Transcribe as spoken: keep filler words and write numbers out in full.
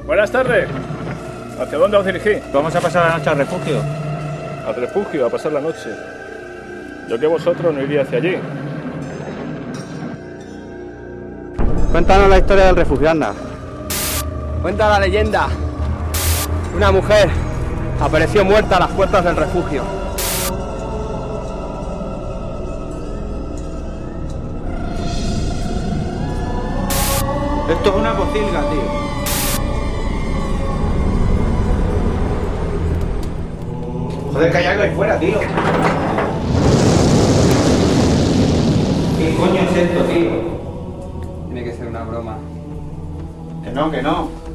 Buenas tardes. ¿Hacia dónde os dirigís? Vamos a pasar la noche al refugio. Al refugio, a pasar la noche. Yo que vosotros no iría hacia allí. Cuéntanos la historia del refugio, anda. Cuenta la leyenda. Una mujer apareció muerta a las puertas del refugio. Esto es una pocilga, tío. Joder, que hay algo ahí fuera, tío. ¿Qué coño es esto, tío? Tiene que ser una broma. Que no, que no.